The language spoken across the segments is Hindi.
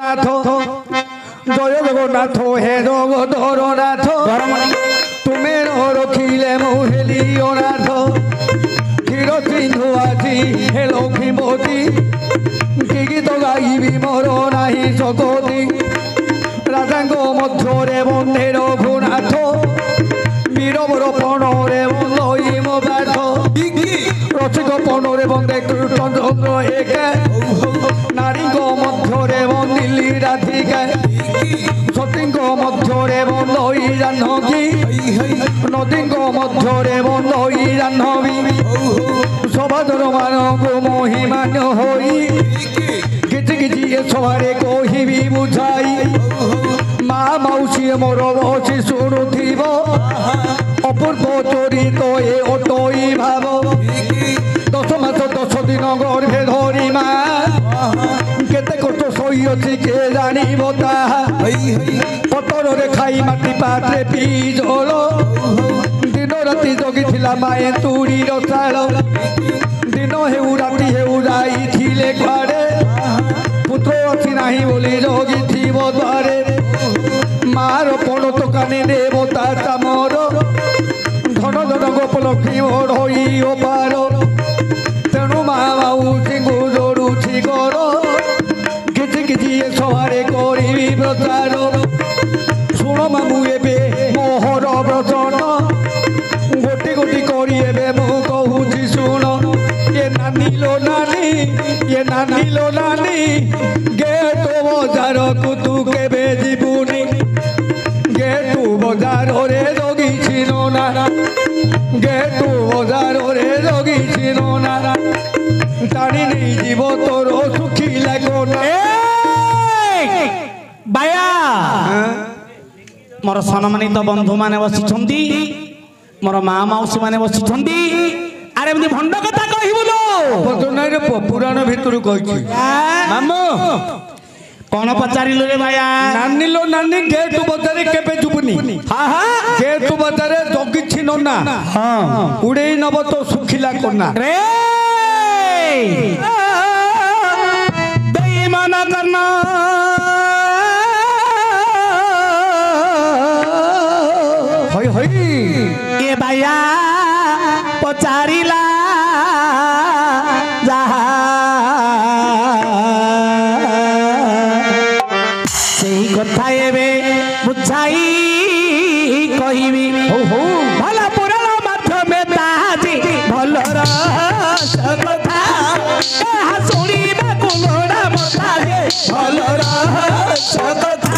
জগন্নাথ জয় জগন্নাথ হে জগধরনাথ তুমি রখিলে মোহেলি অনাথ ক্ষীর সিন্ধু আজি হে লক্ষ্মীপতি কি গীত গাইবি মোর নাহি শকতি রাজাঙ্গ মধ্যরে বন্দে রঘুনাথ বীরবর পণরে বন্দই মো ব্যর্থ রসিক পণরে বন্দে কৃষ্ণচন্দ্র একে নারীঙ্গ মধ্যরে বন্দিলি রাধিকা সতীঙ্গ মধ্যরে বন্দই জাহ্নবী নদীঙ্গ মধ্যরে বন্দই জাহ্নবী সবাদর মানব মহিমান হই কিছু কিছু সবারে কহিবি বুঝাই মা মাউসী মোর বসি শুণুথিব অপূর্ব চরিত এ অটই ভাব 10 মাস 10 দিন গর্ভে ধরি মা কেতে কষ্ট সইছি কে জানিব তাহা পতরে খাই মাটি পাত্রে পি জল দিন রাতি জগিছিলা মায়ে তুরির চাল দিন হেউ রাতি হেউ যাইছিলে ঘরে পুত্র অছি নাহি বলি জগিথিব দ্বারে মার পণত কানে দেবতা চামর ধন ধন গোপ লক্ষ্মী মোর হই অপার তেণু মা মাউসী গুজরুছি কর কিছু কিছু সবারে করিবি প্রচার শুণ মামু এবে মোহর ব্রচন গোটি গোটি করি এবে মু কহুছি শুণ এ নানিল নানি এ নানিল নানি গেট বজারকু তু কেবে ଯିବୁନି গেটু বজারে জগিছিল না গেটু বজারে জগিছিল না টানি নেই জীব তোর সুখী লাগো না বায়া মোর সম্মানিত বন্ধু মানে বসিছন্তি মোর মা মাউসী মানে বসিছন্তি আরে এমনি ভণ্ড কথা কহিবুলো বদনারে পুরাণ ভিতর কইছি মামু কোন পচারিলো রে বায়া নানিলো নানি গেটু বজারে কেবে যুবনি হ্যাঁ হ্যাঁ গেটু বজারে জগিছিল না হ্যাঁ উড়েই নব তো সুখিলা কন্যা রে দৈমন কর্ণ হই হই এ বায়া পচারিলা যাহা সেই কথা এবে বুঝাই কহিবি ভাল পুরাণ মাধ্যমে তাহাজি ভলর কথা তাহা শুনিବାକୁ লোড়া মতারে ভলর কথা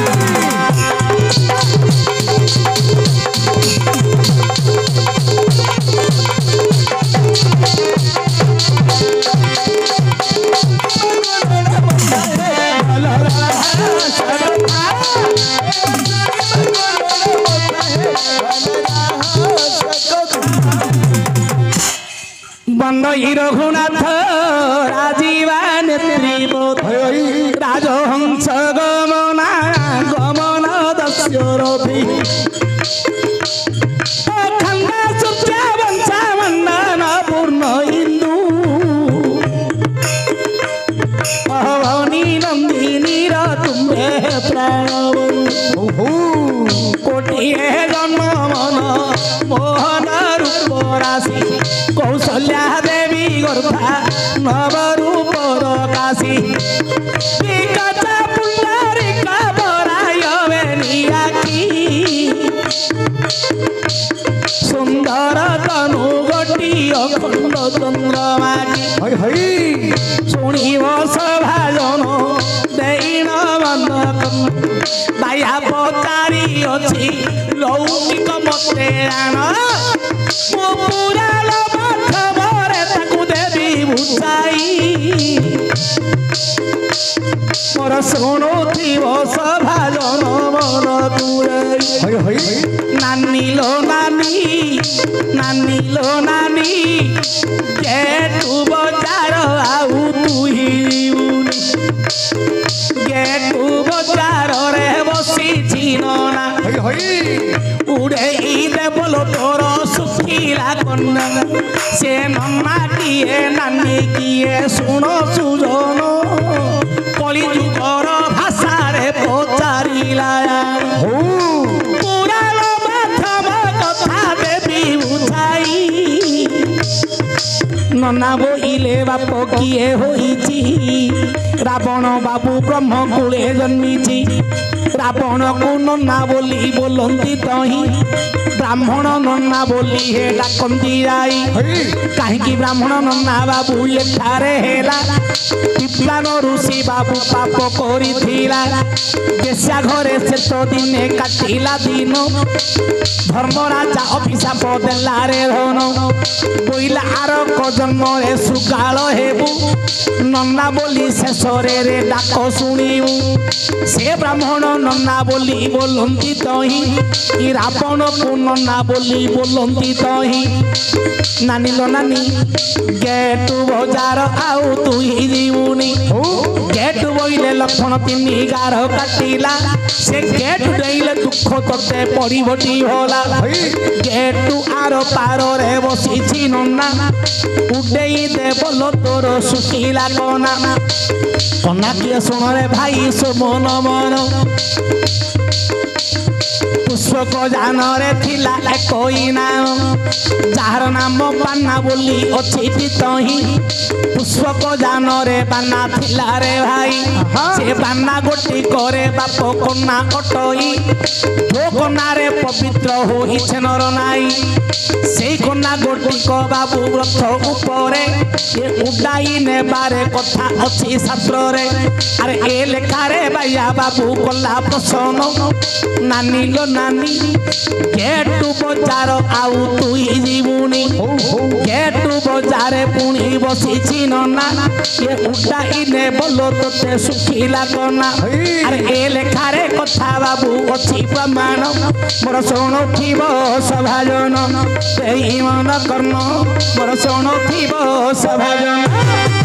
বন্দই রঘুনাথ রাজীবা নেত্রীবোধ রাজহংস গমনা গমন দস্যরথী খন্ডা সূর্যা বংশা মন্ডন পূর্ণ ইন্দু ভবনী নন্দিনীর তুমে প্রাণবন্ধু কোটিয়ে জন্ম মন মোহন রূপ রাশি কৌশल्या देवी गर्भा नवरूप काशी कचा पुंडरीका बरायवे नियाकी सुंदर तनु गोटी अखंड चंद्रमा হই হই शुणिव सभाजन देन बंधक बाया पचारी अच्छी लौकिक मते आन पुराण माध्यमरे ताकू देवी बुझाई मोर शुणुथिव सभाजन मन तुराई হই হই नानीलो नानी नानीलो नानी गेटू बजार आउ तुही गेटू बजार रे बसी छिनना হই হই उड़े देवल तोर सुखीला कन्या से नन्ना किए नानी किए शुण सुजन कली जुगर नना बोइले बाप किए होइची रावण बाबू ब्रह्म कूले जन्मीची रावण को नना बोली बोलती तही ब्राह्मण नना बोली हे डाकती जाई कहीं ब्राह्मण नना बाबू एठारे हेला पिप्लान ऋषि बाबू पाप करिथिला बेश्या घरे से तो दिने काटिला दिन धर्मराजा अभिशाप देला रे धन बोइला आर जन्म रे सुकाल हेबू नन्ना बोली शेष रे डाक शुणिबू से ब्राह्मण नन्ना बोली बोलती तही रावण को नन्ना बोली बोलती तही नानी लो नानी गेट बजार आउ तु ही जीवनी गेट बोइले लक्षण तीन गार काटिला से गेट देइले दुख तोते पड़ी बटी होला गेट आर पार रे बसिछि नन्ना उडेई दे बोलो तोर सुखिला कोना कोना किए सुन रे भाई सो मन मन पुष्पक जान रे थिला कोई नाम जार नाम बाना बोली अछि तही पुष्पक जान रे बाना थिला रे भाई से बाना गोटी करे बाप कोना अटई जो कोना रे पवित्र होइछे नर नाई से कोना गोटी को बाबू रथ ऊपरे ये उडाई ने बारे कथा अछि शास्त्र रे अरे ए लेखा रे भैया बाबू कोला प्रसन्न नानी लो नानी गेट बजार आउ तु ही जीवनी गेट बजारे पुणी बसिछि नना ये उडाई ने बोलो तोते सुखिला कोना अरे ए लेखा रे कथा बाबू अछि प्रमाण मोर शुणुथिब सभाजन तेहि मन कर्म मोर शुणुथिब सभाजन।